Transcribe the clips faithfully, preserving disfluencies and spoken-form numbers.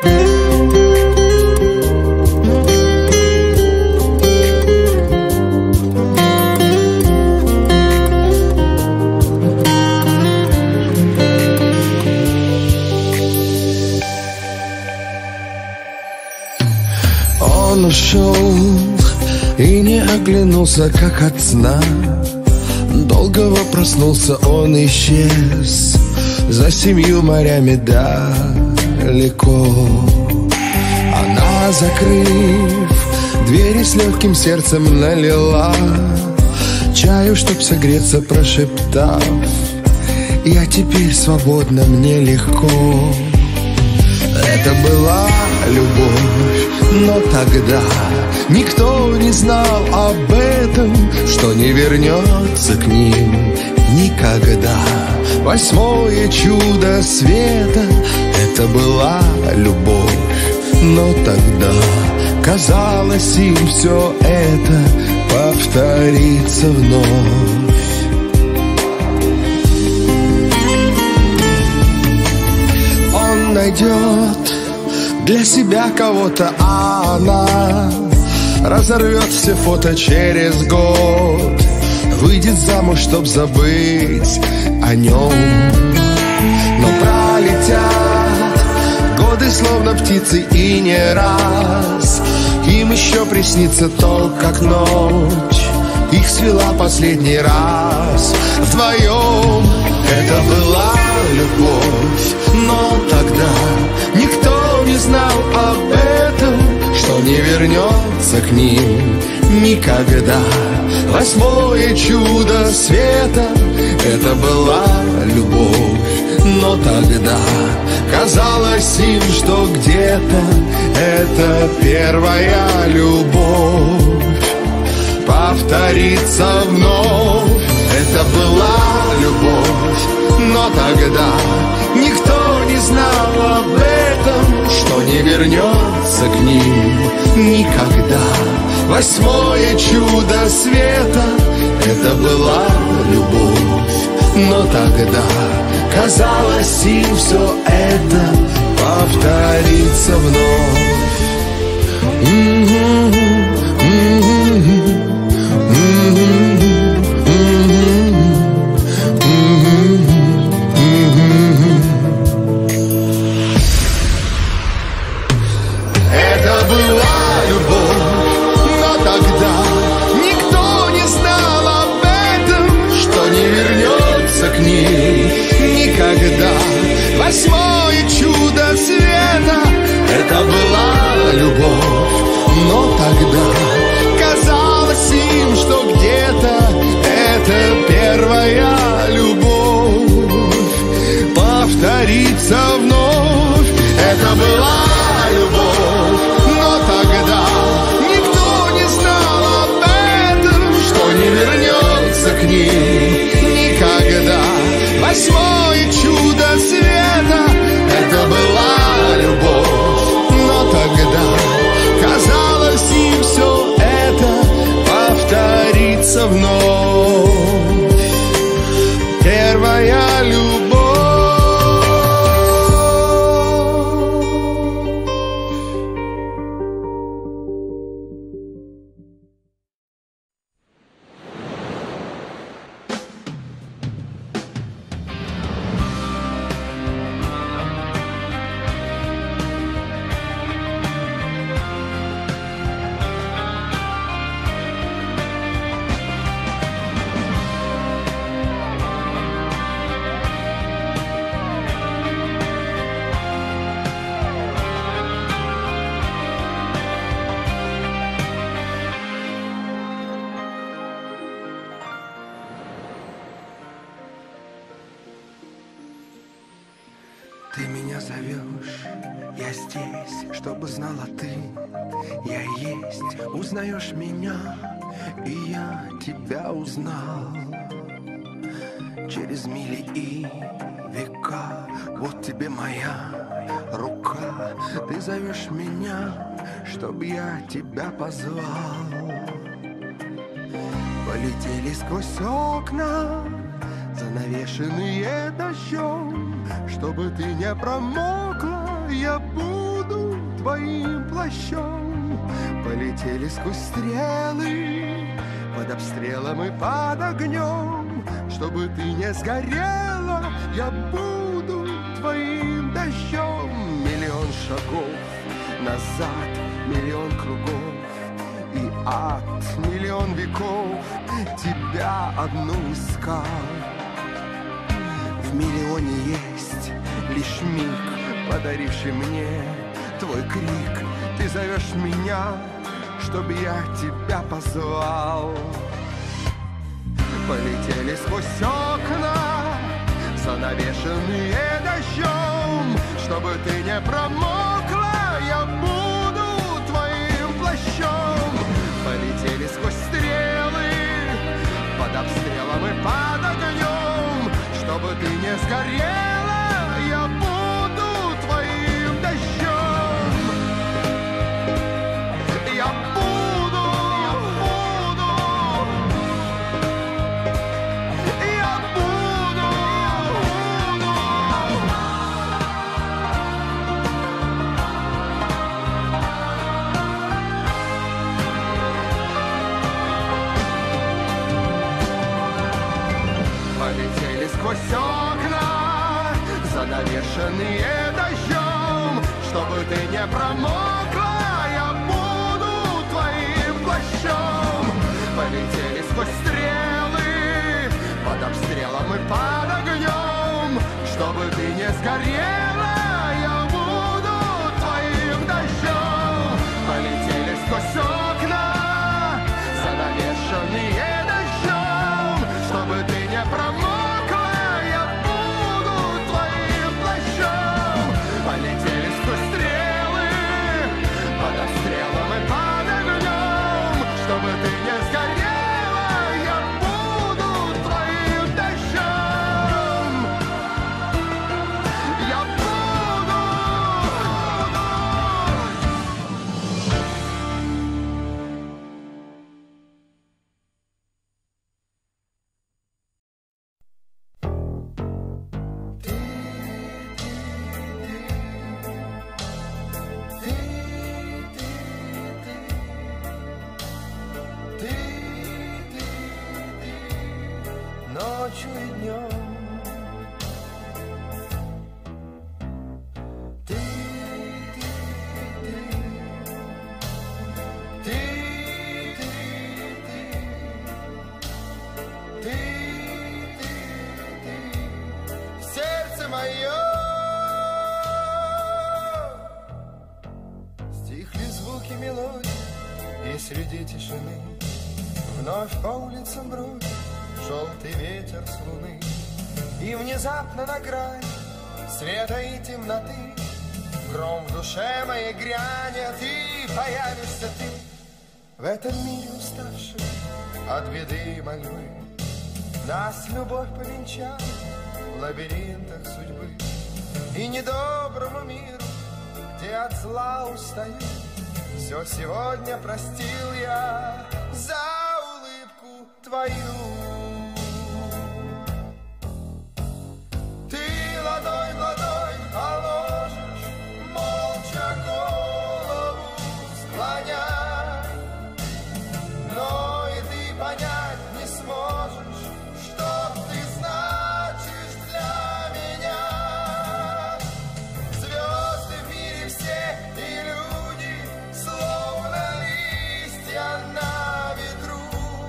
Он ушел и не оглянулся, как от сна. Долгого проснулся, он исчез за семью морями далеко. Она, закрыв двери, с легким сердцем налила чаю, чтоб согреться, прошептав: я теперь свободна, мне легко. Это была любовь, но тогда никто не знал об этом, что не вернется к ним никогда. Восьмое чудо света — это была любовь, но тогда казалось им все это повторится вновь. Он найдет для себя кого-то, а она разорвет все фото через год, выйдет замуж, чтоб забыть о нем. Но пролетят годы, словно птицы, и не раз им еще приснится то, как ночь их свела последний раз вдвоем. Это была любовь, но тогда никто не знал об этом, что не вернется к ним никогда. Восьмое чудо света — это была любовь, но тогда казалось им, что где-то это первая любовь повторится вновь. Это была любовь, но тогда никто не знал об этом, что не вернется к ним никогда. Восьмое чудо света — это была любовь, но тогда казалось им все это повторится вновь. Восьмое чудо света — это была любовь, но тогда казалось им, что где-то это первая любовь повторится вновь. Это была любовь, но тогда никто не знал об этом, что не вернется к ним никогда. Восьмое чудо света — это была любовь, но тогда казалось им все это повторится вновь. Первая любовь. Ты меня зовешь, я здесь, чтобы знала ты, я есть, узнаешь меня, и я тебя узнал. Через мили и века, вот тебе моя рука, ты зовешь меня, чтоб я тебя позвал. Полетели сквозь окна, занавешенные дождем, чтобы ты не промокла, я буду твоим плащом. Полетели сквозь стрелы, под обстрелом и под огнем. Чтобы ты не сгорела, я буду твоим дождем. Миллион шагов назад, миллион кругов и ад, миллион веков тебя одну искал. В миллионе есть лишь миг, подаривший мне твой крик. Ты зовешь меня, чтобы я тебя позвал. Полетели сквозь окна, занавешенные дождем. Чтобы ты не промокла, я буду твоим плащом. Полетели сквозь стрелы, под обстрелом и под огнем. Чтобы ты не сгорела, я буду твоим дождем. Я буду, я буду, я буду, полетели сквозь окна, занавешенные дождем. Чтобы ты не промокла, я буду твоим плащом. Полетели сквозь стрелы, под обстрелом и под огнем. Чтобы ты не сгорела, я буду твоим дождем. Полетели сквозь окна, занавешенные дождем. Чтобы ты не промокла, я буду твоим плащом. Полетели сквозь стрелы, под обстрелом и под огнем. Чтобы ты не сгорела, я буду твоим дождем. Я буду. Ночью и днем ты, ты, ты, ты, ты, ты, ты, ты, сердце мое. Стихли звуки мелодий, и среди тишины вновь по улицам бродит желтый ветер с луны. И внезапно на грани света и темноты гром в душе моей грянет, и появишься ты в этом мире уставший от беды и мольбы. Нас любовь повенчала в лабиринтах судьбы, и недоброму миру, где от зла устаю, все сегодня простил я за улыбку твою. Ладонь в ладонь положишь, молча голову склоня, но и ты понять не сможешь, что ты значишь для меня. Звезды в мире все и люди, словно листья на ветру.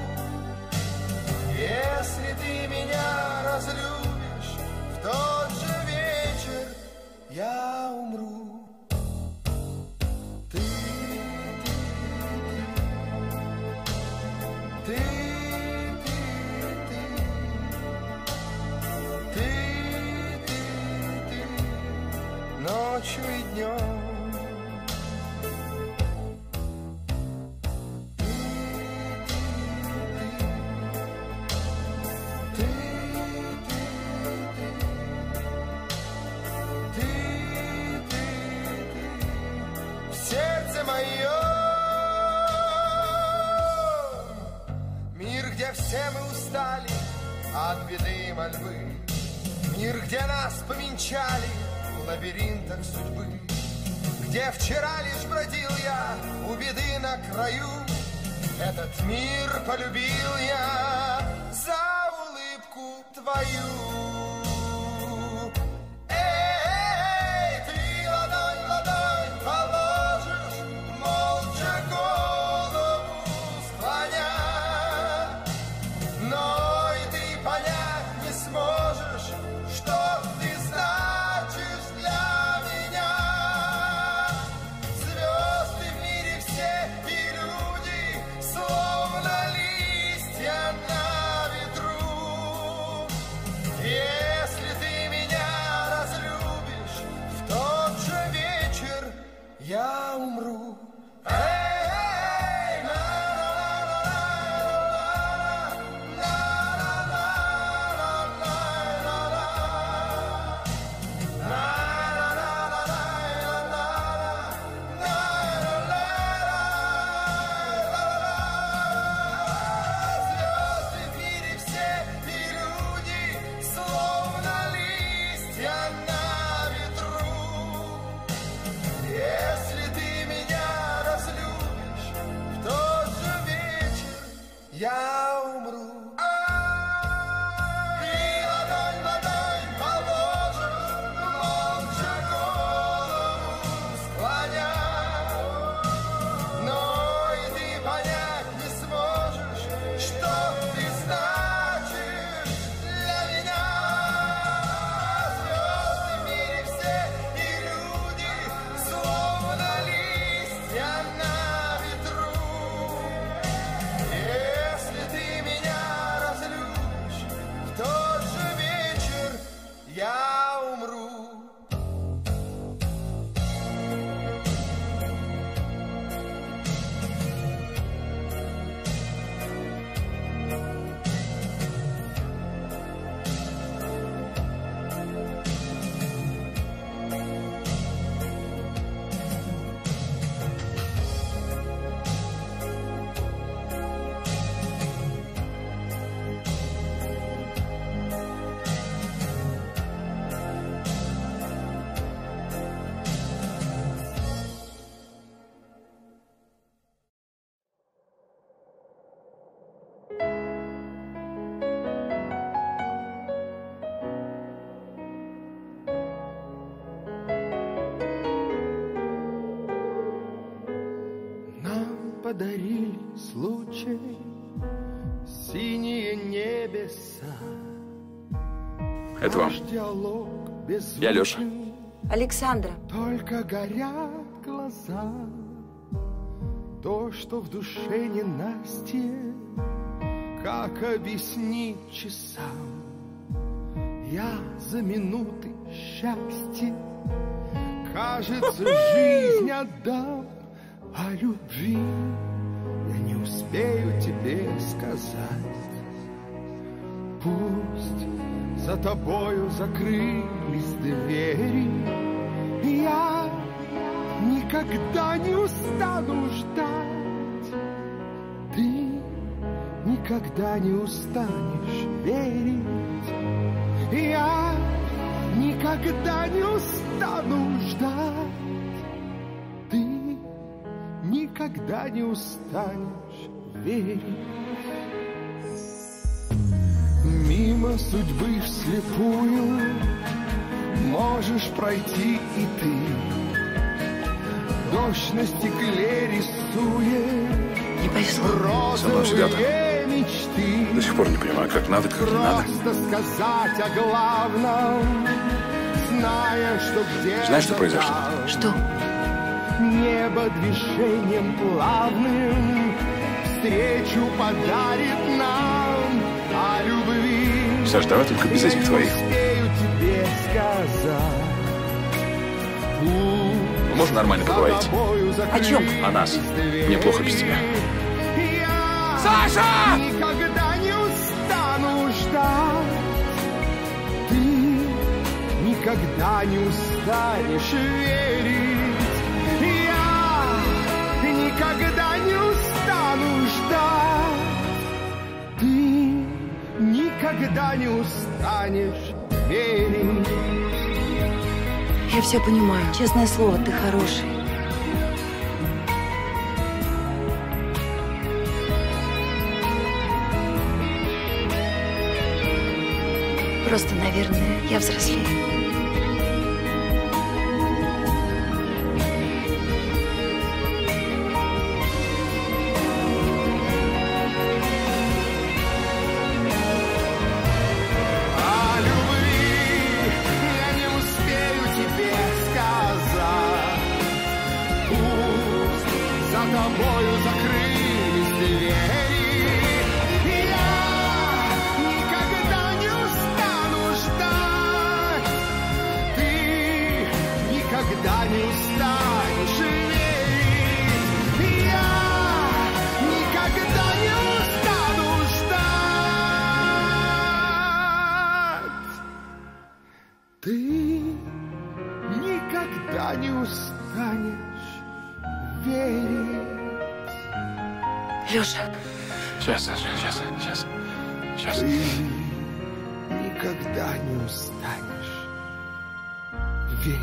Если ты меня разлюбишь, в тот же вечер я умру. Ты, ты, ты, ты, ты, ты, ты, ночью и днем. Все мы устали от беды и мольбы, мир, где нас повенчали в лабиринтах судьбы, где вчера лишь бродил я у беды на краю. Этот мир полюбил я за улыбку твою. Эй, ты ладонь, ладонь положишь, молча голову склоня, но и ты понять не сможешь, что ты значишь для меня. Звезды в мире все и люди, словно листья на ветру. Если ты меня разлюбишь, в тот же вечер я умру. Я умру. Ты ладонь, ладонь положишь, молча голову склоня, но и ты понять не сможешь, что ты значишь для меня. Звезды в мире все и люди, словно листья на ветру. Я умру. Подарили случай синие небеса. Это вам. Я Леша. Александра. Только горят глаза, то, что в душе ненастье, как объяснить часам? Я за минуты счастья, кажется, жизнь отдам. О любви я не успею тебе сказать. Пусть за тобою закрылись двери, я никогда не устану ждать. Ты никогда не устанешь верить, я никогда не устану ждать. Ты никогда не устанешь верить. Мимо судьбы вслепую можешь пройти и ты. Дождь на стекле рисует Не повезло. Со мной всегда так. мечты. До сих пор не понимаю, как надо, как не надо. Просто сказать о главном, зная, что где-то Знаешь, что произошло? Что? Небо движением плавным встречу подарит нам о любви. Саш, давай только без этих твоих. Я не успею тебе сказать. Можно нормально поговорить? О чем? О нас. Мне плохо без тебя. Я Саша! никогда не устану ждать. Ты никогда не устанешь верить. Я никогда не устану ждать. Ты никогда не устанешь верить. Я все понимаю. Честное слово, ты хороший. Просто, наверное, я взрослею. О любви я не успею тебе сказать. Пусть за тобою закрылись двери. Я никогда не устану ждать. Ты никогда не устанешь верить. Я никогда не устану ждать. Ты никогда не устанешь верить. Лёша, Сейчас, Саша, сейчас, сейчас, сейчас. Ты никогда не устанешь верить.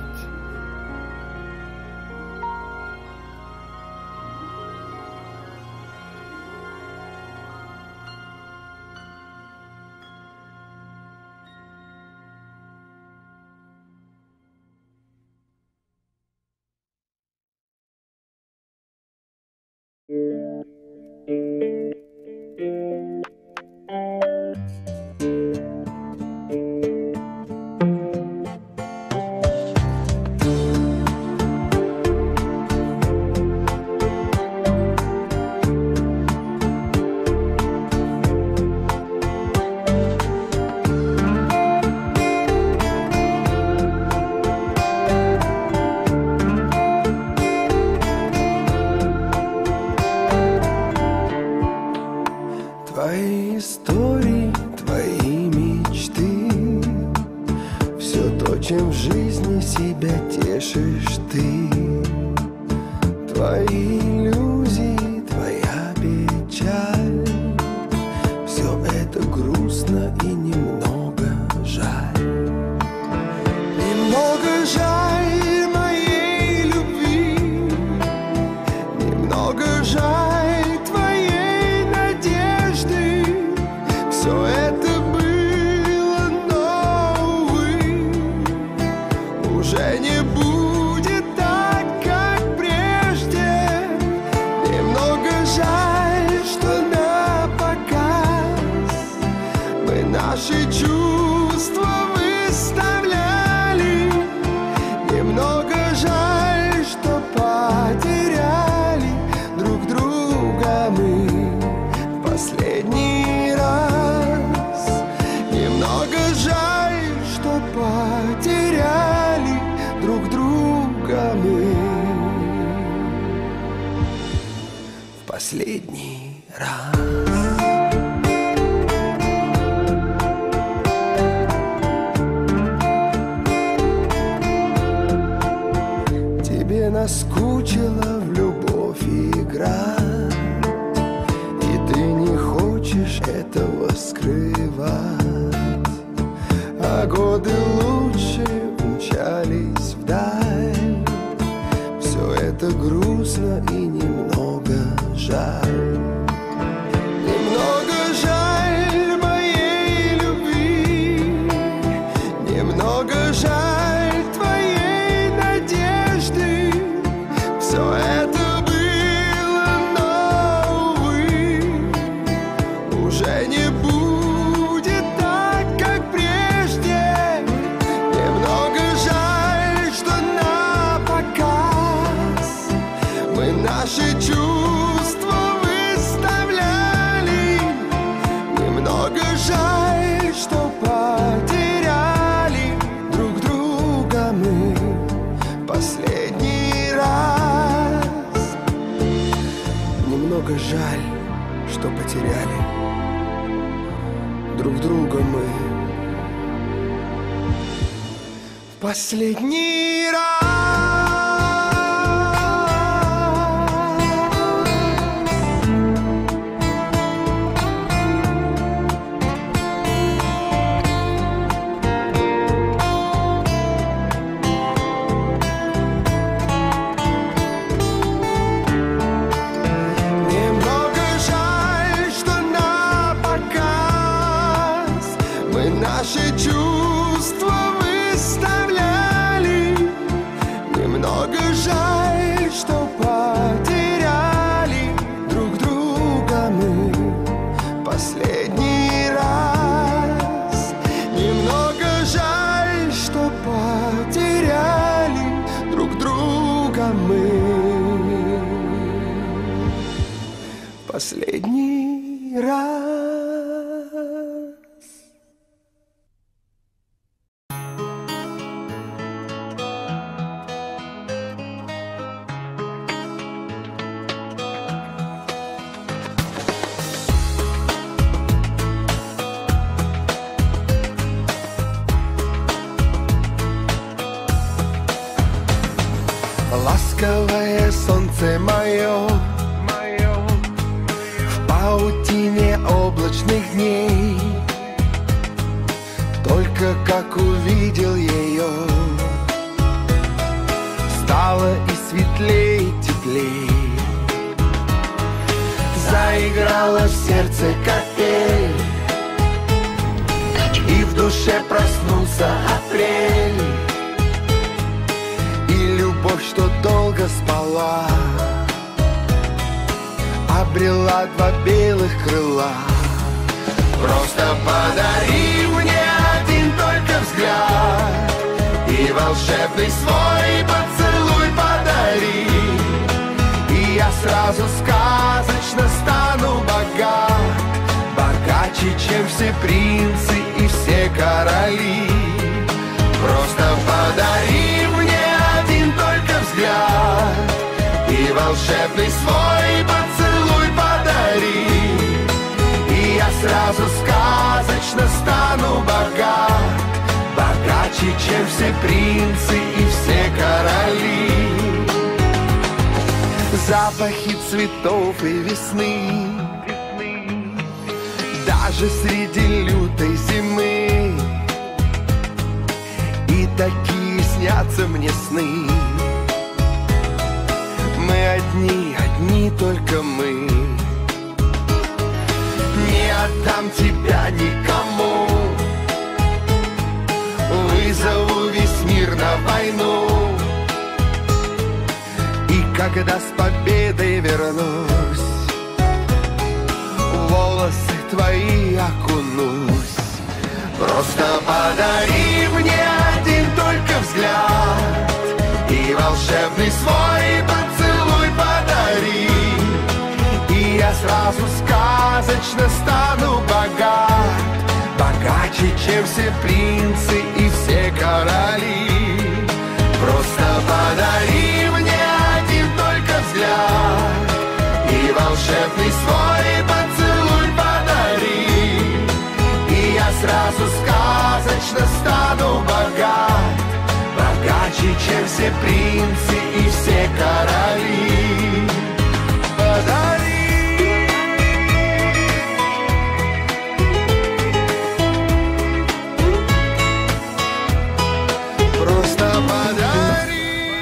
Твои истории, твои мечты, все то, чем в жизни себя тешишь ты. Твои иллюзии, твоя печаль, все это грустно и немного жаль. Немного жаль моей любви, немного жаль твоей надежды. Все это было, но, увы, уже не будет так, как прежде. Немного жаль, что на показ мы наши чувства выставляли. Немного жаль, что потеряли друг друга мы в последний раз. Немного жаль, что потеряли друг друга мы в последний раз. Тебе наскучила в любовь играть, и ты не хочешь этого скрывать. А годы лучше умчались вдаль. Все это грустно и немного жаль. Немного жаль моей любви, немного жаль твоей надежды. Все это было, но, увы, уже не будет так, как прежде. Немного жаль, что на показ мы наши чувства выставляли. Немного жаль, что потеряли друг друга мы последний раз. Немного жаль, что потеряли друг друга мы в последний раз. Немного жаль, что потеряли друг друга мы последний раз. Немного жаль, что потеряли друг друга мы последний раз. Ласковое солнце мое, в паутине облачных дней, только как увидел ее, стало и светлей, и теплей. Заиграла в сердце капель, и в душе проснулся апрель. Любовь, что долго спала, обрела два белых крыла. Просто подари мне один только взгляд, и волшебный свой поцелуй подари, и я сразу сказочно стану богат, богаче, чем все принцы и все короли. Просто подари мне один только взгляд, и волшебный свой поцелуй подари, и я сразу сказочно стану богат, богаче, чем все принцы и все короли. Запахи цветов и весны, даже среди лютой зимы, и такие снятся мне сны. Мы одни, одни только мы. Не отдам тебя никому, вызову весь мир на войну, и когда с победой вернусь, в волосы твои окунусь. Просто подари мне один только взгляд, и волшебный свой поцелуй подари, и я сразу сказочно стану богат, богаче, чем все принцы и все короли. Просто подари мне один только взгляд, и волшебный свой поцелуй подари, и я сразу сказочно стану богат, богаче, чем все принцы и все короли. Подари. Просто подари.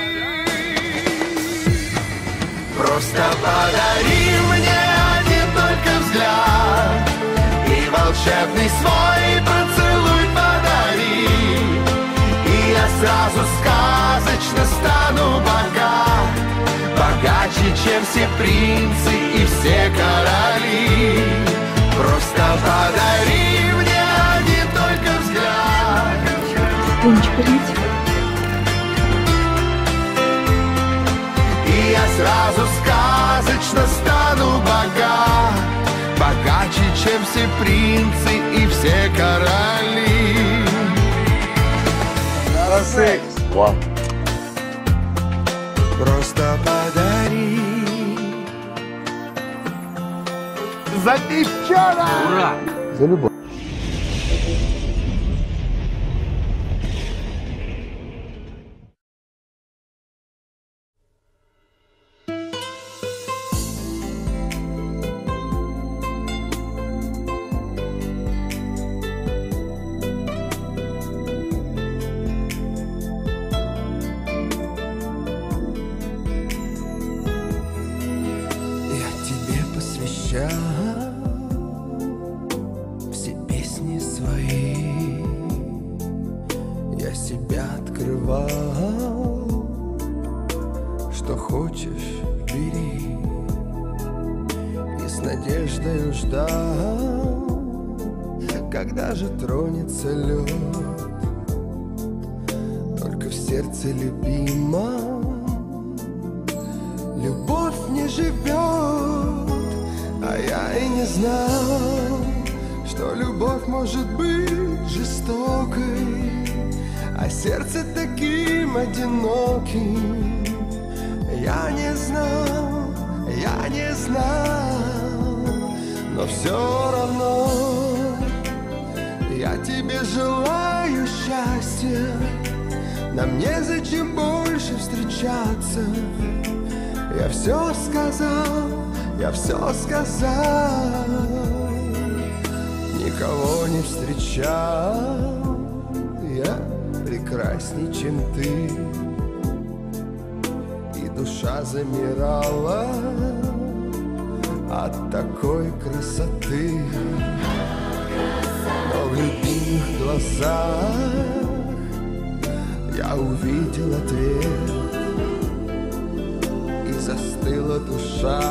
Просто подари мне один только взгляд, и волшебный свой поцелуй подари, и я сразу сказочно стану богат, богаче, чем все принцы и все короли. Просто подари мне один только взгляд. Умничка, Ритик. И я сразу сказочно стану богат, богаче, чем все принцы и все короли. Вау. Просто подари. За девчонок! Ура! За любовь. что хочешь, бери. И с надеждой ждал, когда же тронется лед. Только в сердце любимом любовь не живет. А я и не знал, что любовь может быть жестокой, а сердце таким одиноким. Я не знал, я не знал, но все равно я тебе желаю счастья. Нам незачем больше встречаться. Я все сказал, я все сказал. Никого не встречал я прекрасней, чем ты. И душа замирала от такой красоты. Но в любимых глазах я увидел ответ, и застыла душа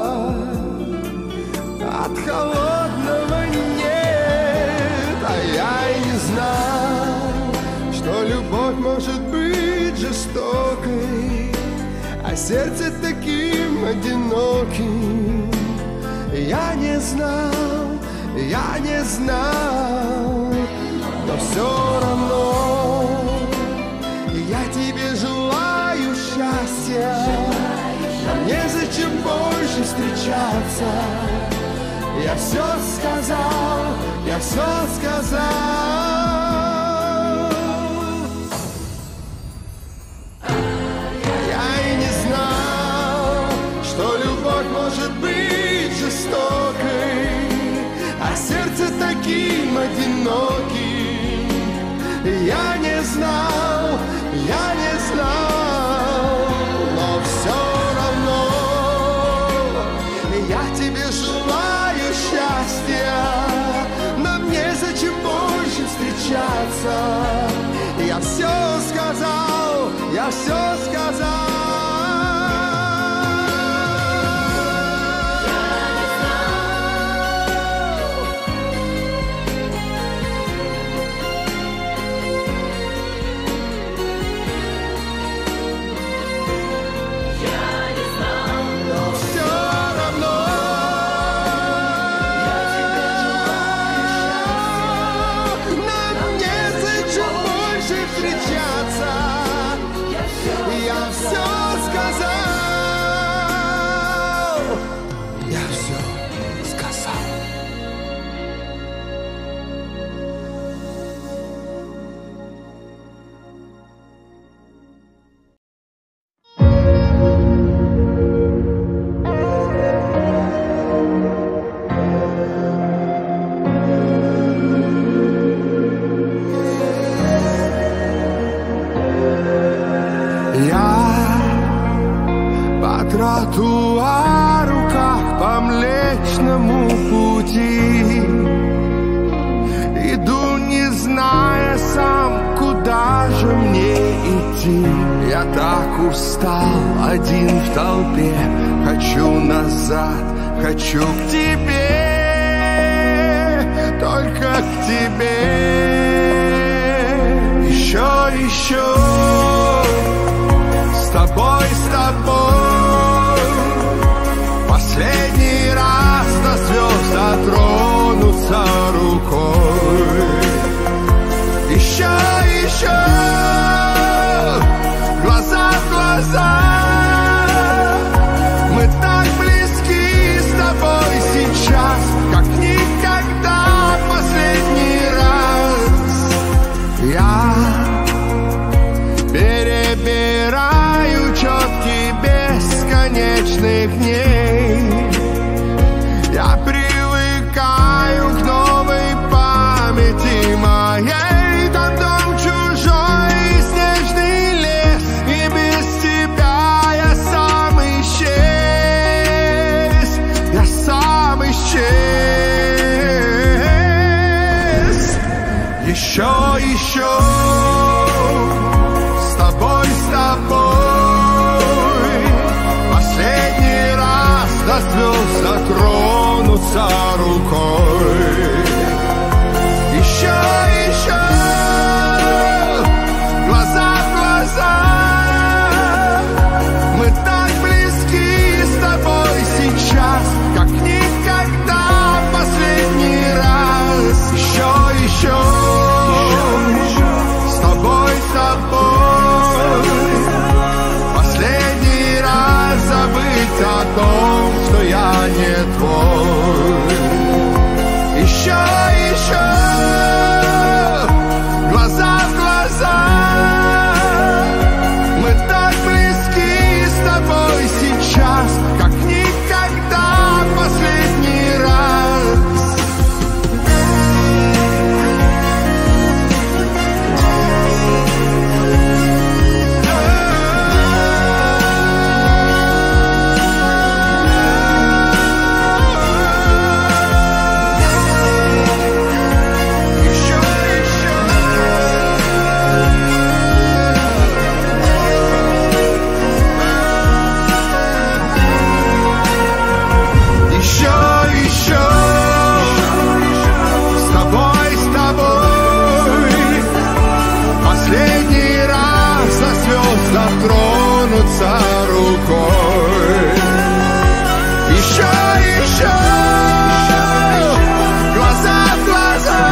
от холодного нет. А я и не знал, что любовь может быть жестокой, а сердце таким одиноким. Я не знал, я не знал, но все равно я тебе желаю счастья. Нам незачем больше встречаться. Я все сказал, я все сказал. Я и не знал, что любовь может быть жестокой, а сердце таким одиноким. Я не знал, я не знал, но все равно я тебе желаю счастья. Нам незачем больше встречаться. Я все сказал, я все сказал. Тротуару, как по Млечному пути, иду, не зная сам, куда же мне идти. Я так устал, один в толпе, хочу назад, хочу к тебе, только к тебе. Еще, еще, с тобой, с тобой. Последний раз до звезд дотронуться рукой. Еще, еще, глаза в глаза. Мы так близки с тобой сейчас, как никогда последний раз. Я перебираю четки бесконечных дней. Я привыкаю к новой памяти моей. Тот дом чужой и снежный лес, и без тебя я сам исчез. Я сам исчез. Еще, еще, с тобой, с тобой. рукой. Еще, еще, глаза в глаза. Мы так близки с тобой сейчас, как никогда последний раз. Еще, еще, с тобой, с тобой. Последний раз забыть о том, что я не твой. Еще, еще, глаза в глаза. Мы так близки с тобой сейчас, как никогда последний раз. Дотронуться рукой. Еще, еще, глаза в глаза.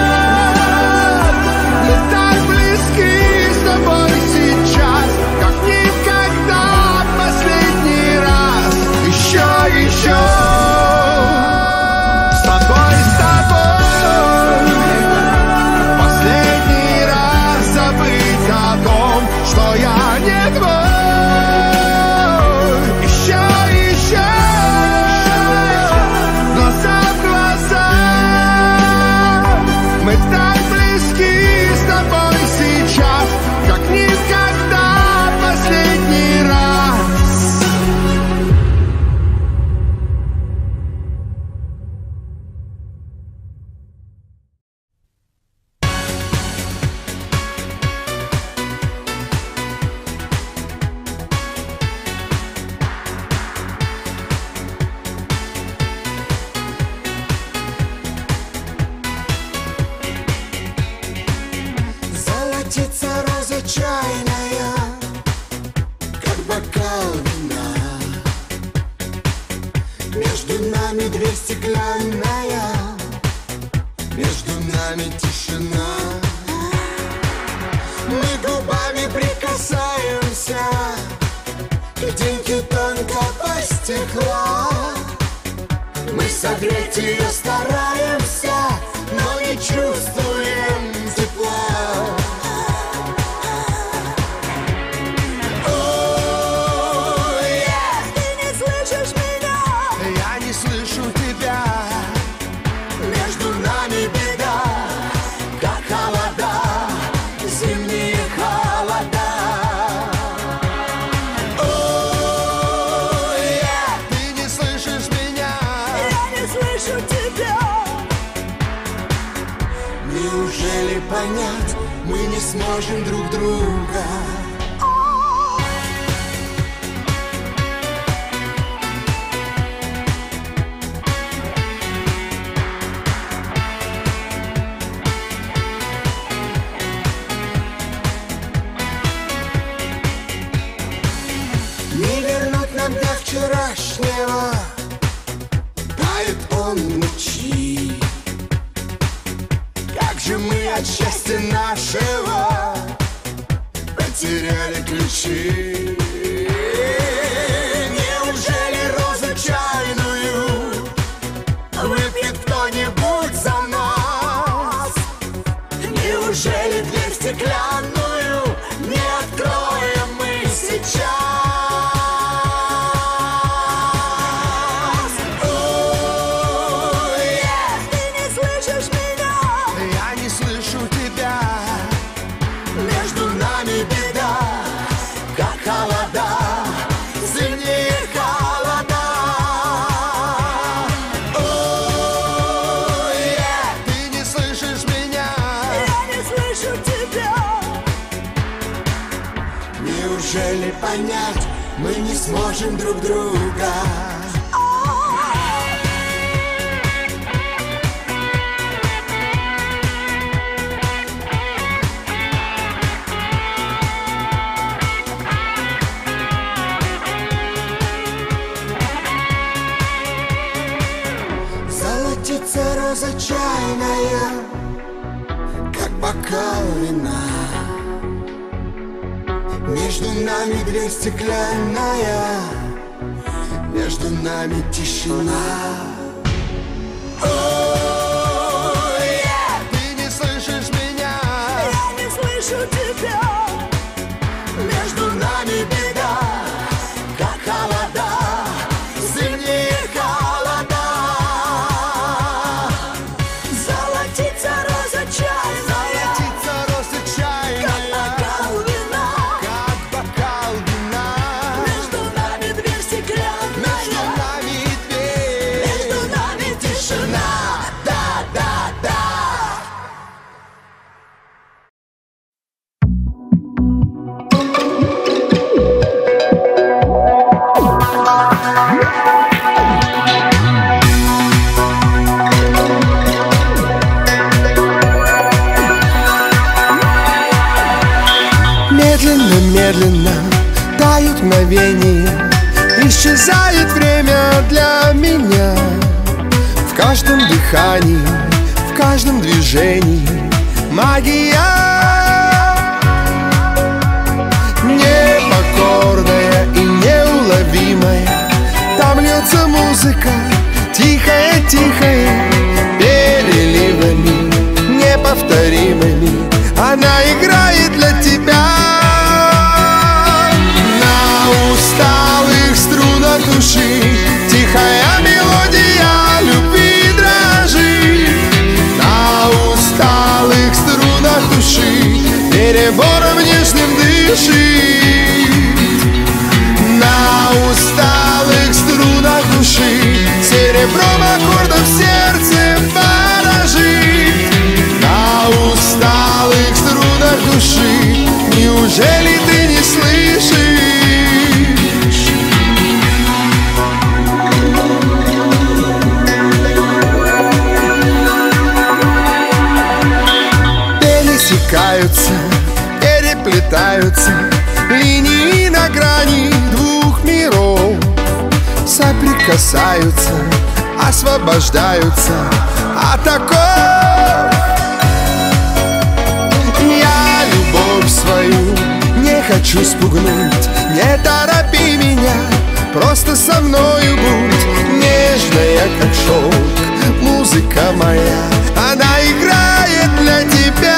Мы так близки с тобой сейчас, как никогда последний раз. Еще, еще, с тобой, с тобой. Последний раз забыть о том, что я не твой. Еще, еще, глаза в глаза. Мы так близки с тобой сейчас, как никогда последний раз. Золотится роза чайная, как бокал вина. Между нами дверь стеклянная, между нами тишина. Мы губами прикасаемся к льдинке тонкого стекла. Мы согреть ее стараемся, но не чувствуем тепла. Неужели понять мы не сможем друг друга? Не вернуть нам до вчерашнего, тает он в ночи. Как же мы от счастья нашего потеряли ключи. Неужели розу чайную выпьет кто-нибудь за нас? Неужели дверь стеклянную не откроем мы сейчас? Неужели понять мы не сможем друг друга? Золотится роза чайная, как бокал вина. Между нами дверь стеклянная, между нами тишина. О, yeah! Ты не слышишь меня, Я не слышу тебя. Между нами беда, как холода, зимние холода. Золотится роза чайная, золотится роза чайная, как бокал вина. как бокал вина. Между нами дверь стеклянная, Между нами дверь, между нами тишина. Да, да, да. медленно, медленно тают мгновения, исчезает время для меня. В каждом дыхании, в каждом движении магия непокорная и неуловимая. Там льется музыка, тихая, тихая, переливами неповторимыми. Она играет для тебя. На усталых струнах души тихая мелодия любви дрожит. На усталых струнах души перебором нежным дышит. На усталых струнах души серебром аккордов сердце поражит. На усталых струнах души неужели ты не слышишь? Пересекаются, переплетаются линии на грани двух миров. Соприкасаются, освобождаются от оков. Я любовь свою не хочу спугнуть. Не торопи меня, просто со мною будь. Нежная, как шелк, музыка моя, она играет для тебя.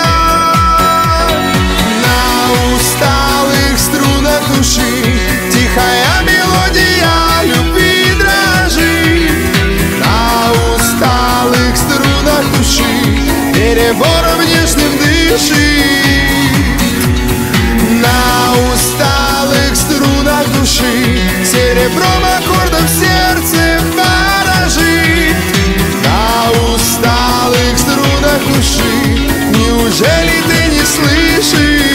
На усталых струнах души тихая мелодия любви дрожит. На усталых струнах души перебором нежным дышит. На усталых струнах души серебром аккордов сердце поражит. На усталых струнах души неужели ты не слышишь?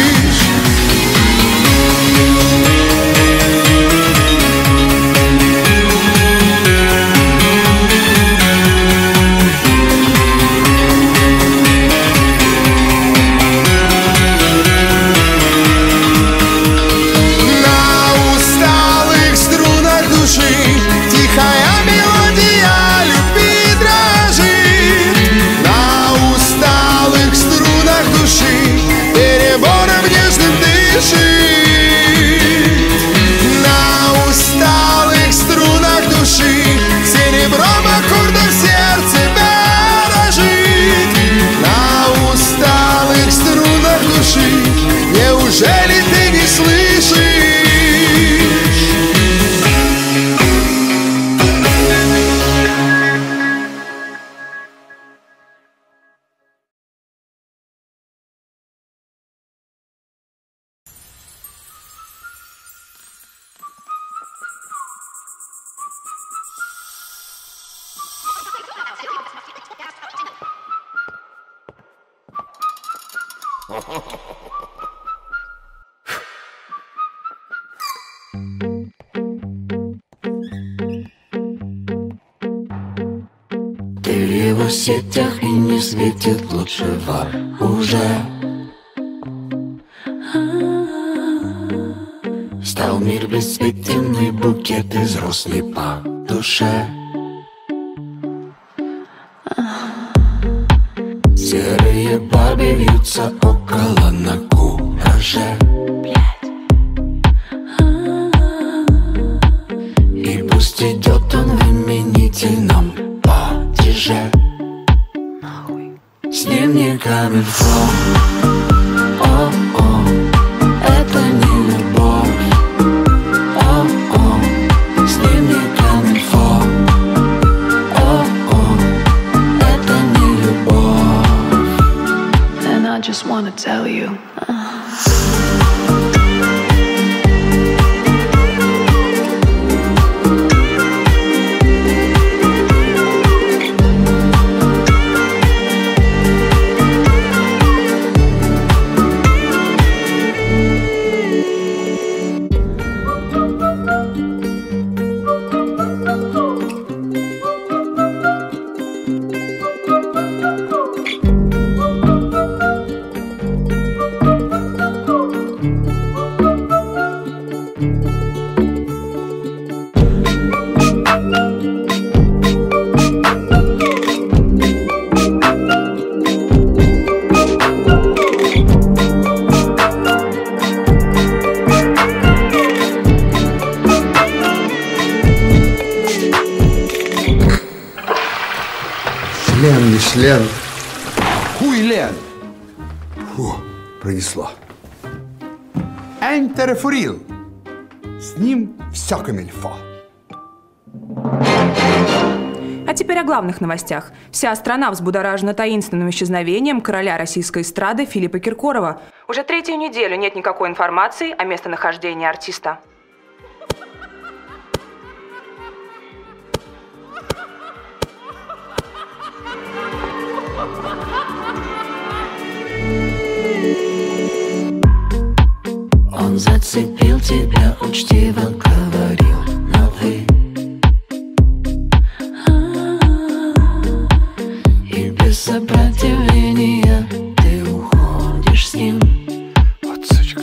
Неужели ты не слышишь? Ты в его сетях и не светит лучшего уже. Стал мир бесцветен, и букет из роз не по душе. Серые Барби вьются около на кураже. И пусть идет он в именительном падеже. С ним не камильфо. О-о, это не любовь. О-о, с ним не камильфо. О-о, это не любовь. And I just wanna tell you. Член, не член. Хуй Лен. Фу, пронесло. Энтерофурил. С ним все камильфо. А теперь о главных новостях. Вся страна взбудоражена таинственным исчезновением короля российской эстрады Филиппа Киркорова. Уже третью неделю нет никакой информации о местонахождении артиста. Он зацепил тебя, учтиво говорил на «вы». И без сопротивления ты уходишь с ним. Вот сучка.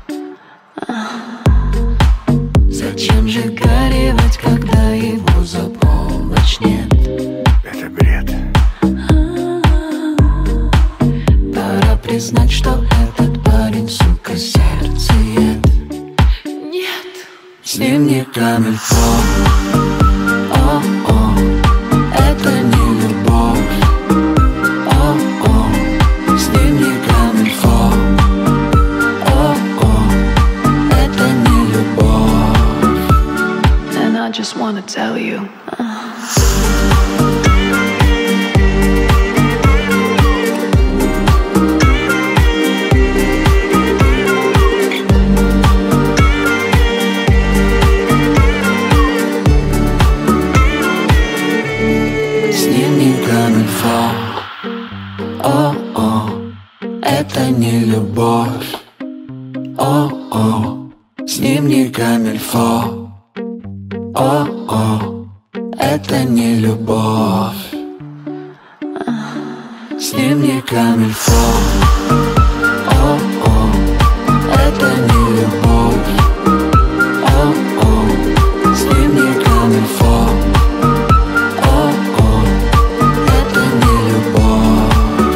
Зачем же горевать, когда его за полночь нет? Это бред. Пора признать, что этот парень, сука, сердцеед. Нет. С ним не камильфо. О-о, это не любовь. О-о, с ним не камильфо. О-о, это не любовь. And I just wanna tell you. О-о, это не любовь. О-о, с ним не камильфо. О-о, это не любовь. С ним не камильфо. О-о, это не любовь. О-о, с ним не камильфо. О-о, это не любовь.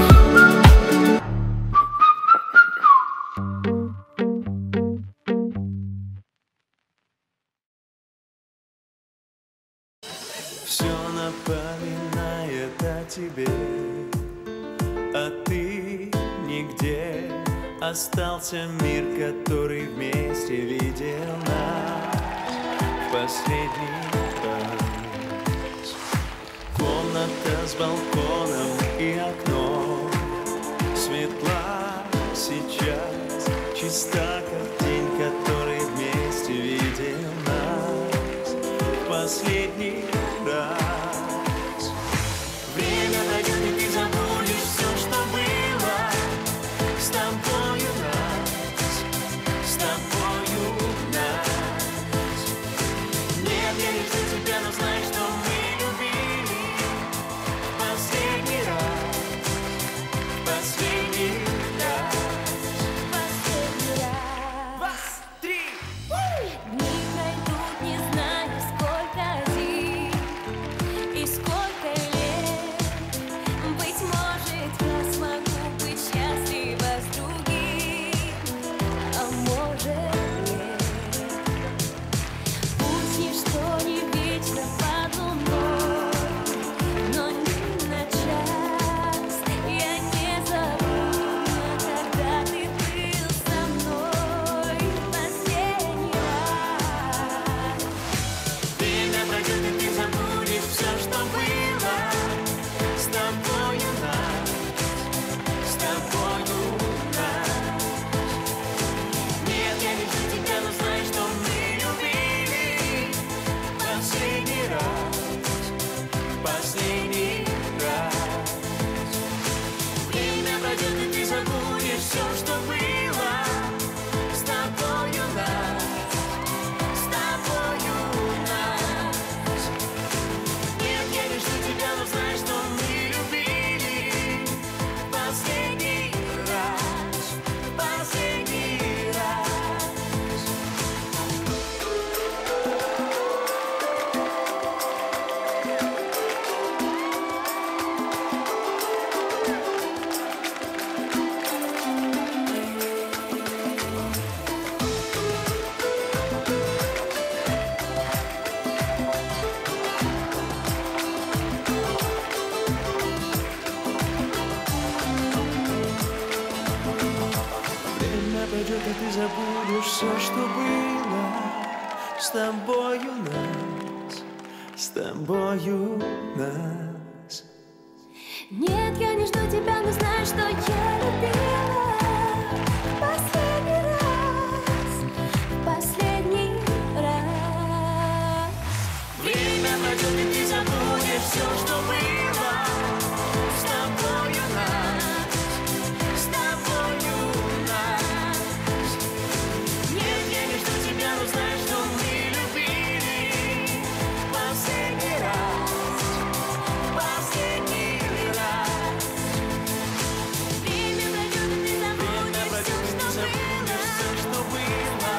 Все напоминает о тебе, а ты нигде. Остался мир, который вместе видел нас в последний раз. Комната с балконом и окном светла сейчас, чиста как день, который вместе видел нас в последний раз. Время дойдет, и ты забудешь все, что было с тобою нас, с тобою нас. Нет, я не жду тебя, но знай, что мы любили в последний раз, в последний раз, в последний раз. Раз, три, Дни пройдут, не знаю, сколько зим. с тобою нас, с тобою нас. Нет, я не жду тебя, но знаю, что я любила последний раз, последний раз. Время пройдет, и ты забудешь все, что было. С тобою нас, с тобою нас. Нет, я не жду тебя, но знаю, что мы любили последний раз, последний раз. Время пройдет, и ты забудешь все, что было.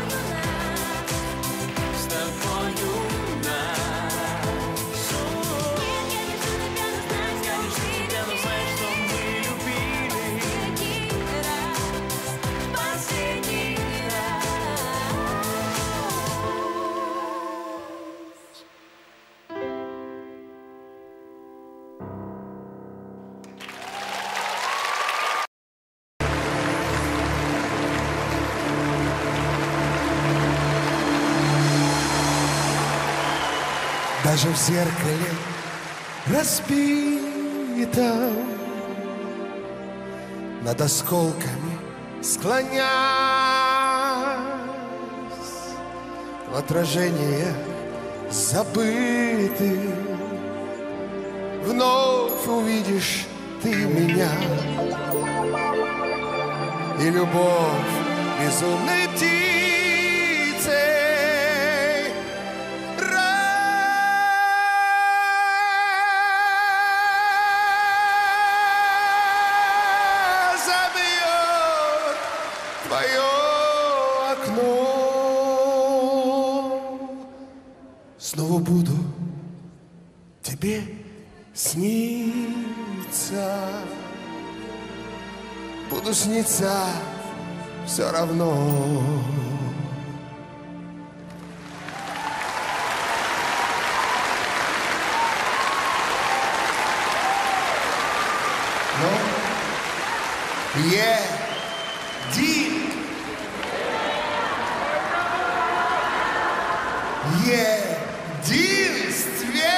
С тобою нас. Нет, я не жду тебя, но знаю, Я не жду тебя, но знаю, что мы любили последний раз, последний раз. Даже в зеркале разбитом над осколками склонясь, в отражение забытых вновь увидишь ты меня и любовь безумной птицей твое окно. Снова буду тебе сниться, буду сниться все равно. Но yeah. Ди единстве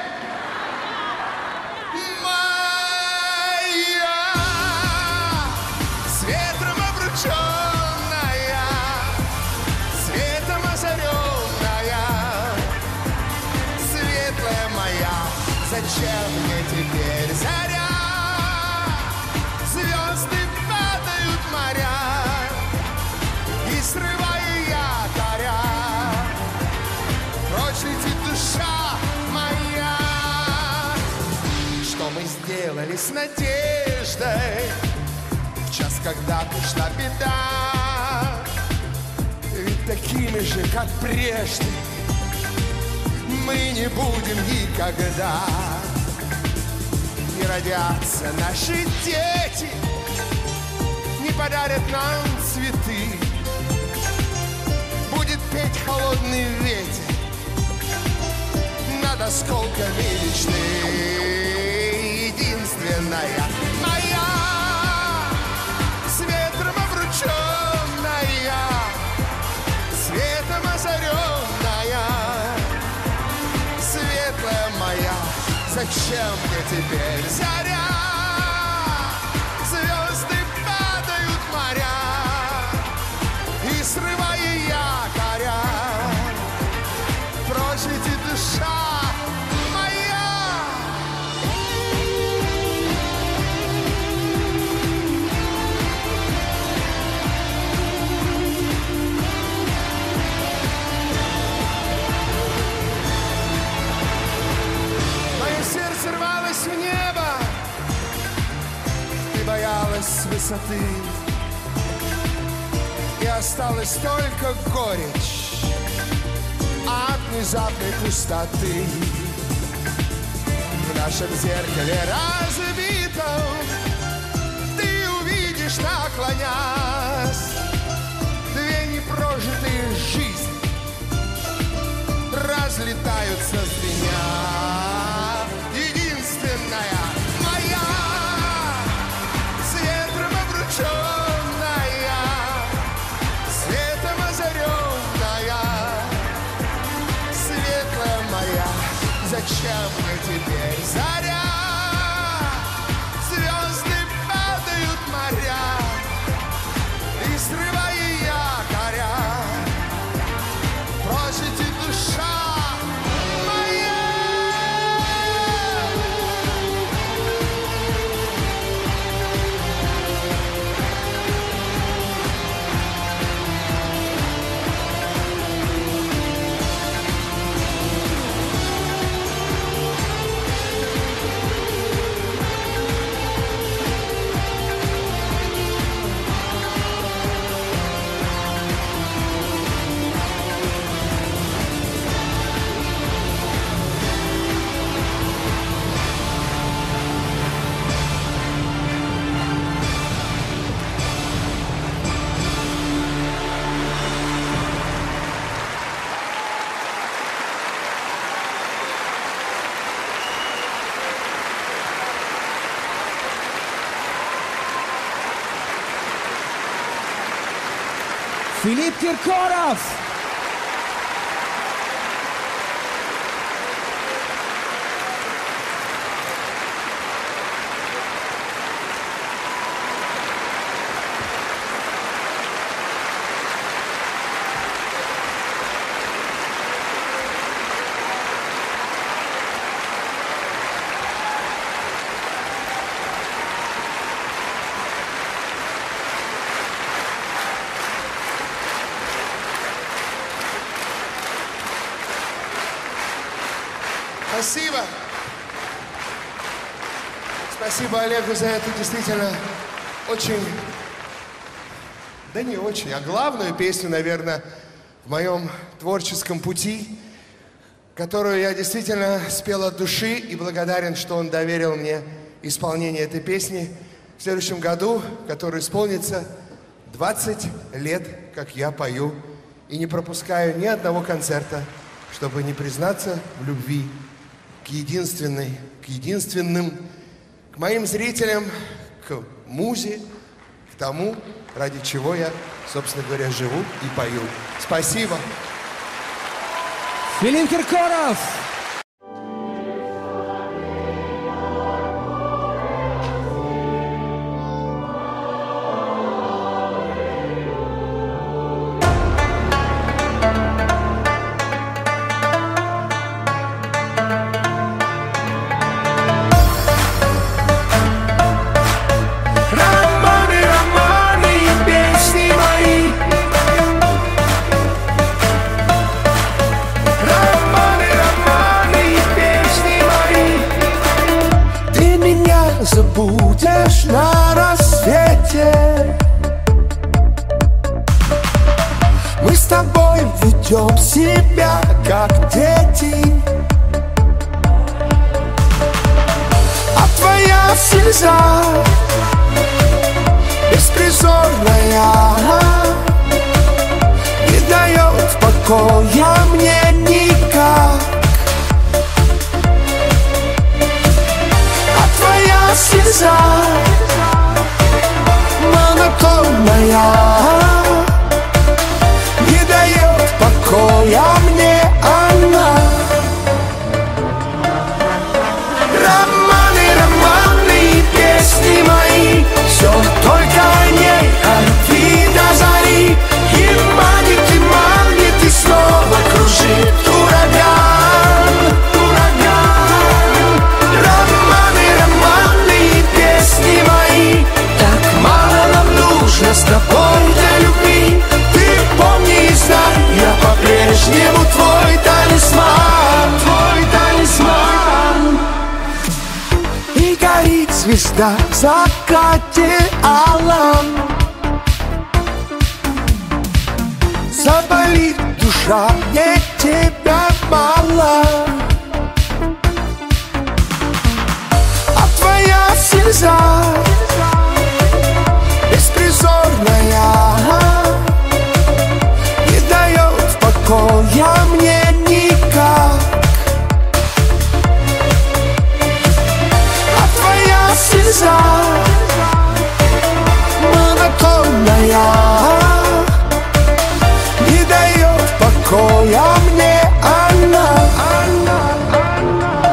моя, с ветром обрученная, светом озаренная, светлая моя, зачем мне теперь заря? Звезды падают в моря, и срывая якоря, прочь летит душа моя. Что мы сделали с надеждой в час, когда пришла беда? Ведь такими же, как прежде, мы не будем никогда. Не родятся наши дети, не подарят нам цветы. Будет петь холодный ветер над осколками мечты. Единственная моя, с ветром обрученная, светом озаренная, светлая моя, зачем мне теперь заря? Звезды падают в моря, и срывая якоря, прочь летит душа моя. Мое сердце рвалось в небо, ты боялась высоты, и осталась только горечь от внезапной пустоты. В нашем зеркале разбитом ты увидишь, наклонясь, две непрожитые жизни разлетаются звеня. Единственная моя, с ветром обрученная, светом озаренная, зачем мне теперь заря? Звезды падают в моря, и срывая якоря, прочь и душа моя. Филипп Киркоров! Спасибо. Спасибо Олегу за эту действительно очень, да не очень, а главную песню, наверное, в моем творческом пути, которую я действительно спел от души и благодарен, что он доверил мне исполнение этой песни в следующем году, который исполнится двадцать лет, как я пою, и не пропускаю ни одного концерта, чтобы не признаться в любви к единственной, к единственным, к моим зрителям, к музе, к тому, ради чего я, собственно говоря, живу и пою. Спасибо. Филипп Киркоров! Забудешь на рассвете. Мы с тобой ведем себя как дети, а твоя слеза беспризорная не дает покоя мне никак. Слеза монотонная не дает покоя мне она. Романы, романы, песни мои, все только о ней, о любви до зари. И манит, и манит, и снова кружит ураган, ураган. Романы, романы, песни мои, так мало нам нужно с тобой для любви. Ты помни и знай, я по-прежнему твой талисман, твой талисман. И горит звезда в закате алом, заболит душа, мне тебя мало. Слеза беспризорная не дает покоя мне никак. А твоя слеза монотонная не дает покоя мне она, она, она.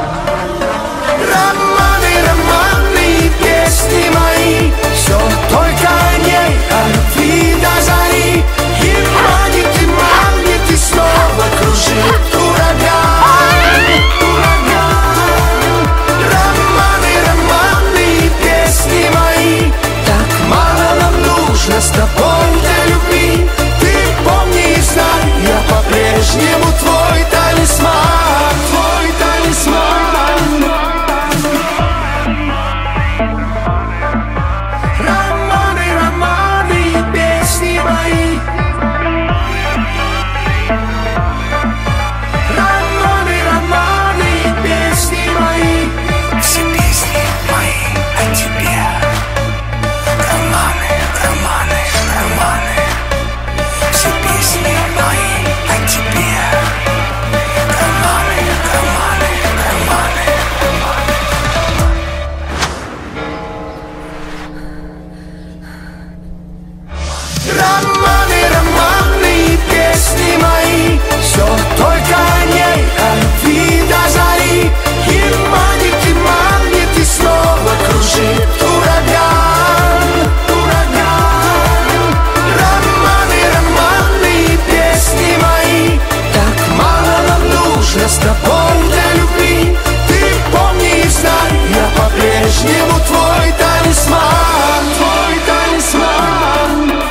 Я с тобой для любви, ты помни и знай, я по-прежнему твой талисман, твой талисман.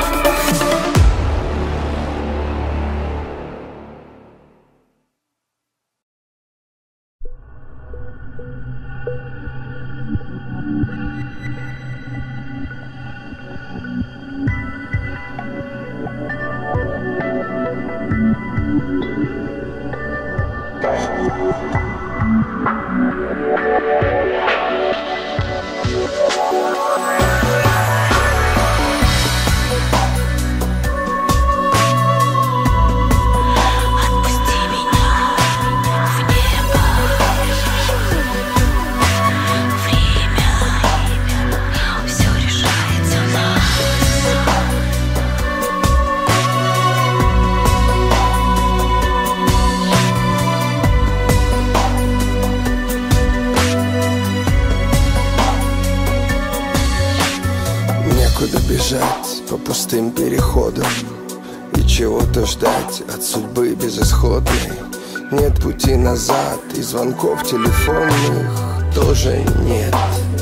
По пустым переходам и чего-то ждать от судьбы безысходной. Нет пути назад, и звонков телефонных тоже нет.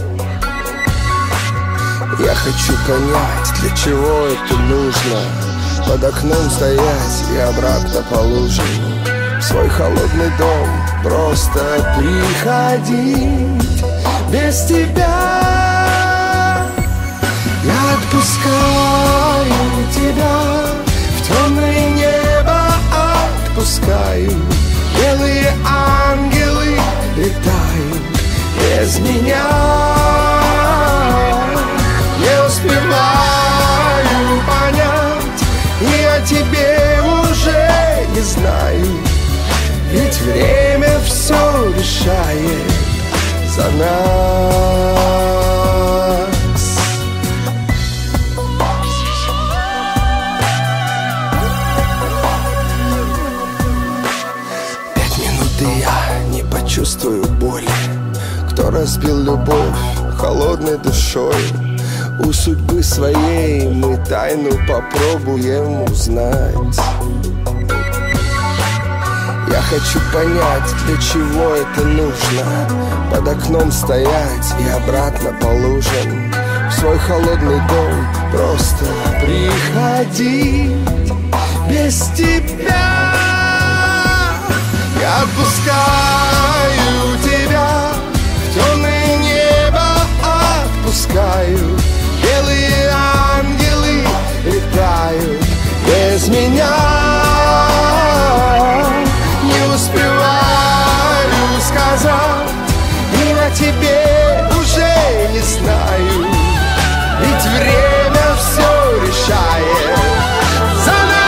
Я хочу понять, для чего это нужно. Под окном стоять и обратно по лужам. В свой холодный дом просто приходить. Без тебя я отпускаю тебя в темное небо, отпускаю. Белые ангелы летают без меня. Не успеваю понять, и о тебе уже не знаю. Ведь время все решает за нас. Чувствую боли, кто разбил любовь холодной душой. У судьбы своей мы тайну попробуем узнать. Я хочу понять, для чего это нужно. Под окном стоять и обратно по лужам. В свой холодный дом просто приходить. Без тебя я отпускаю тебя в темное небо, отпускаю. Белые ангелы летают без меня. Не успеваю сказать, и о тебе уже не знаю. Ведь время все решает за нас.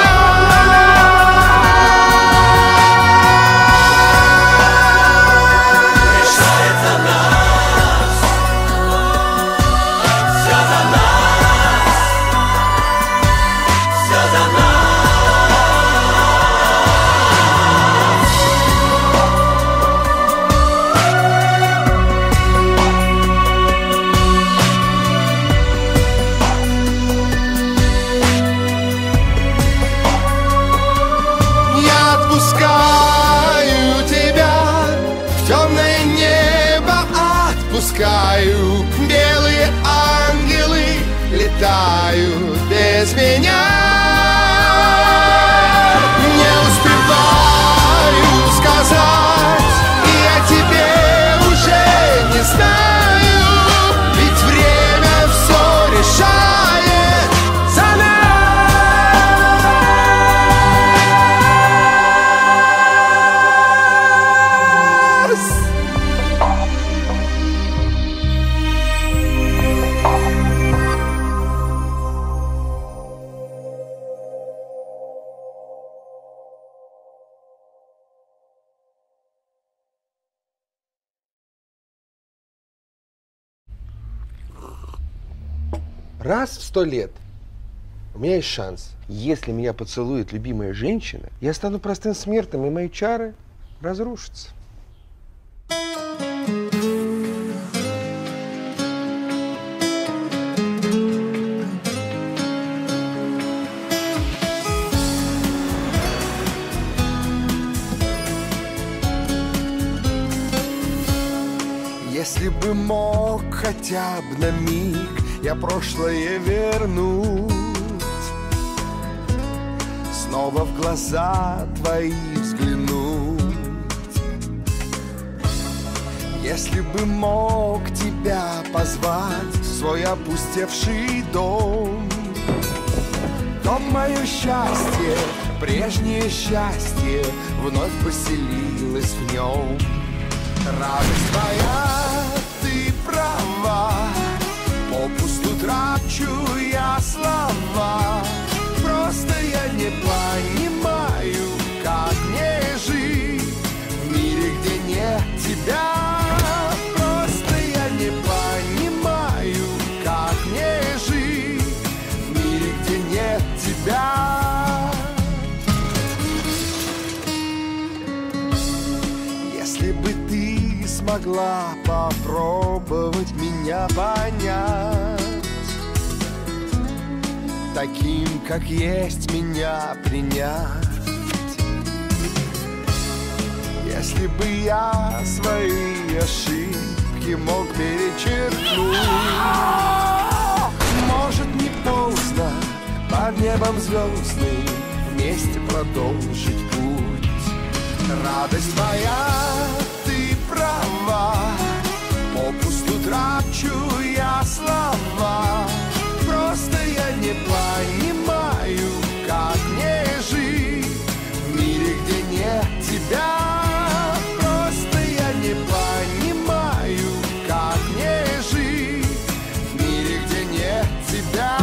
Белые ангелы летают без меня. Не успеваю сказать, и о тебе уже не знаю. Ведь время все решает за нас. Раз в сто лет у меня есть шанс. Если меня поцелует любимая женщина, я стану простым смертным, и мои чары разрушатся. Если бы мог хотя бы на миг я прошлое вернуть, снова в глаза твои взглянуть. Если бы мог тебя позвать в свой опустевший дом, то мое счастье, прежнее счастье, вновь поселилось в нем. Радость твоя, ты права, попусту трачу я слова. Просто я не понимаю, как мне жить в мире, где нет тебя. Просто я не понимаю, как мне жить в мире, где нет тебя. Если бы ты смогла попробовать меня понять, таким, как есть, меня принять. Если бы я свои ошибки мог перечеркнуть, может, не поздно под небом звездным вместе продолжить путь. Радость твоя, ты права, попусту трачу я слова. Просто я не понимаю, как мне жить в мире, где нет тебя. Просто я не понимаю, как мне жить в мире, где нет тебя.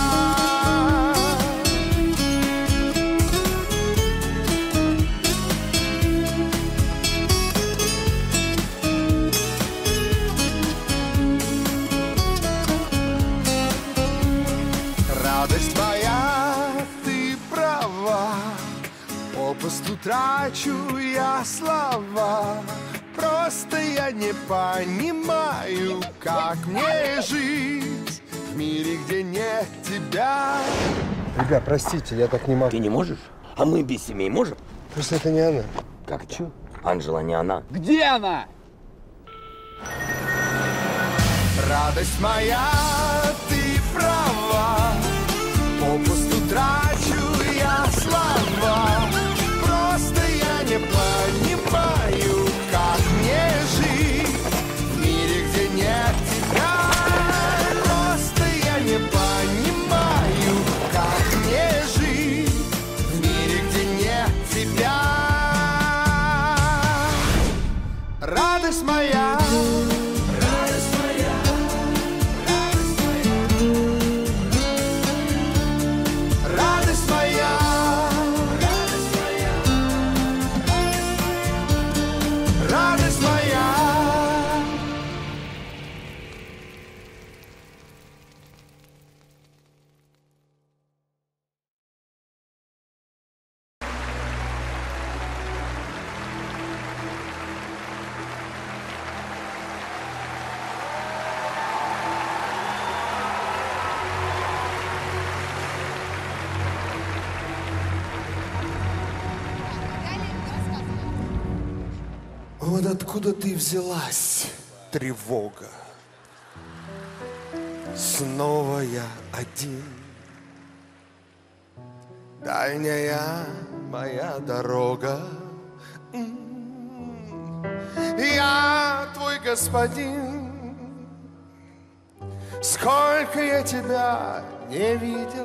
Радость твоя, ты права, попусту трачу я слова. Просто я не понимаю, как мне жить в мире, где нет тебя. Ребят, простите, я так не могу. Ты не можешь? А мы без семей можем? Просто это не она. Как это? Анжела не она. Где она? Радость моя, ты права, попусту трачу я слова. Просто я не понимаю, как мне жить в мире, где нет тебя. Просто я не понимаю, как мне жить в мире, где нет тебя. Радость моя, радость моя, радость моя, радость моя, радость моя, радость моя. Вот откуда ты взялась, тревога? Снова я один. Дальняя моя дорога. М-м-м. Я твой господин. Сколько я тебя не видел,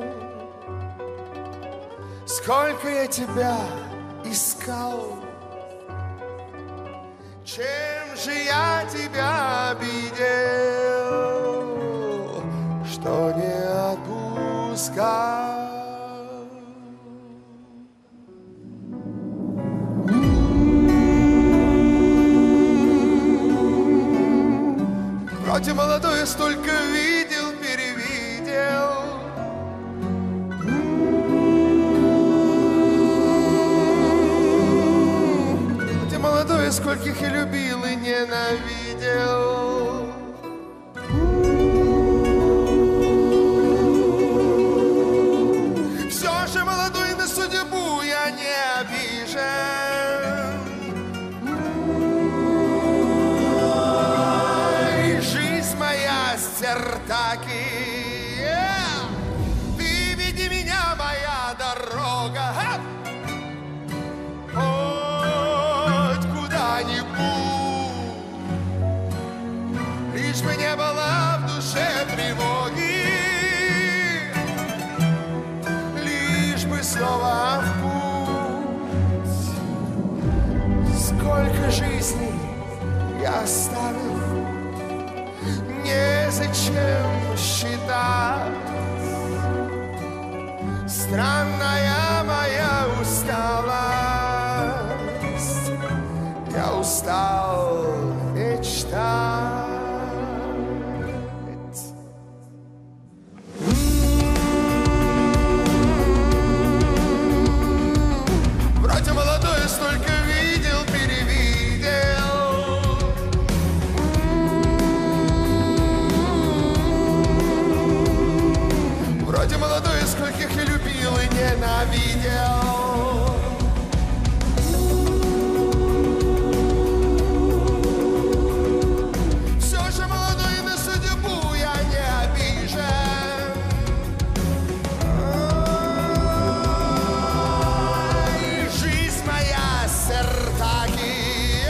сколько я тебя искал. Чем же я тебя обидел, что не отпускал? Вроде молодое столько видел, перевидел. Вроде молодое скольких и любил, и ненавидел. Все же молодой, на судьбу я не обижен. кого-нибудь, лишь бы не было в душе тревоги, лишь бы снова в путь. Сколько жизней я оставил, незачем считать. Странная моя усталость, я устал мечтать. Вроде молодой, столько видел, перевидел. Вроде молодой, скольких я любил и ненавидел. Все же молодой, на судьбу я не обижен. Ой, жизнь моя сертаки.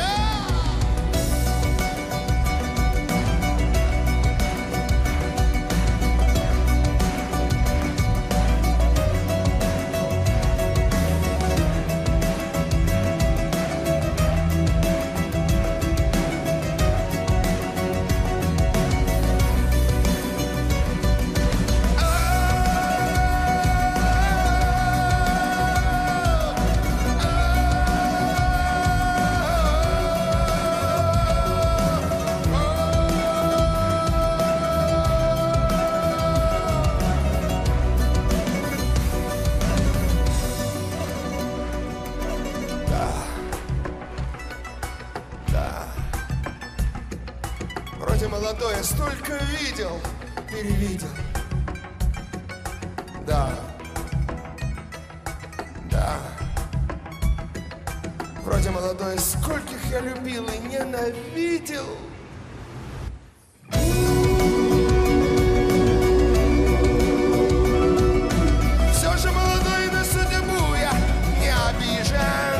Вроде молодой, я столько видел, перевидел. Да, да. Вроде молодой, скольких я любил и ненавидел. Все же молодой, на судьбу я не обижен.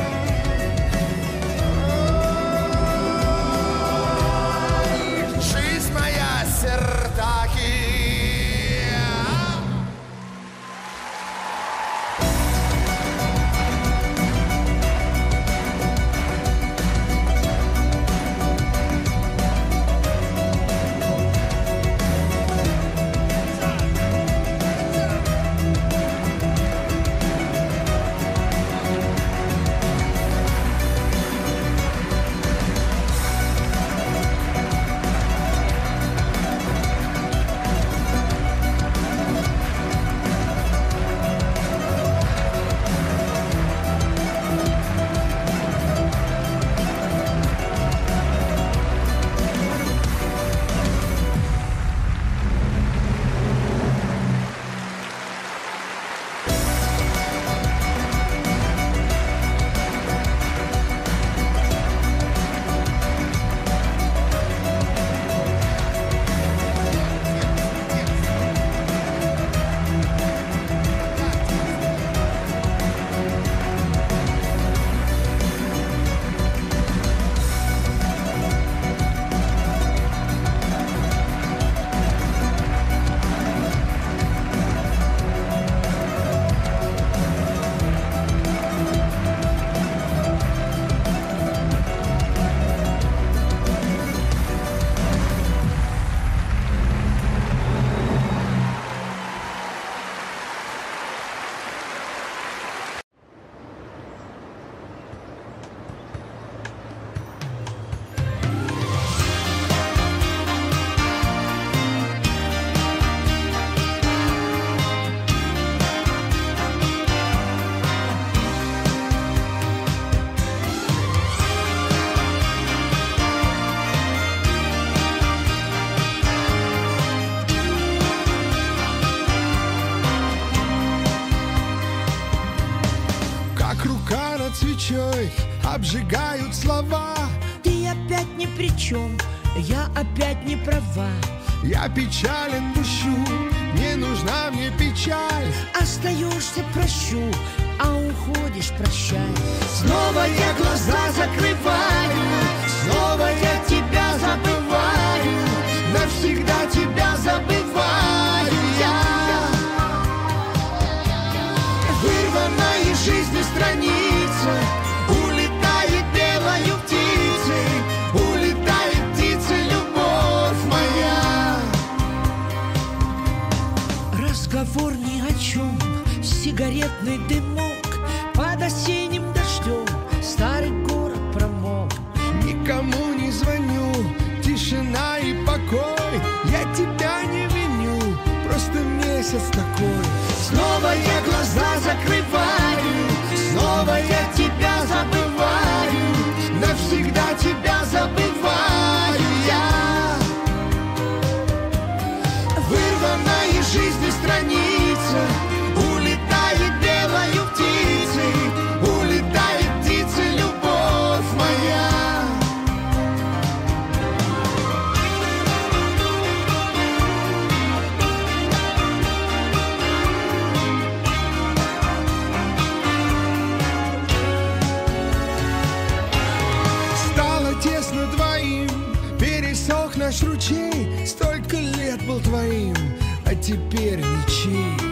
Жизнь моя сертаки. Свечой обжигают слова. Ты опять ни при чем, я опять не права. Я печален душу, не нужна мне печаль. Остаешься, прощу, а уходишь, прощай. Снова я глаза закрываю, месяц такой. Снова я глаза закрываю, снова я тебя забываю, навсегда тебя забываю я. Вырванная из жизни страница улетает белою птицей, улетает птица, любовь моя. Стало тесно двоим, пересох наш ручей, столько лет был твоим, а теперь ничей.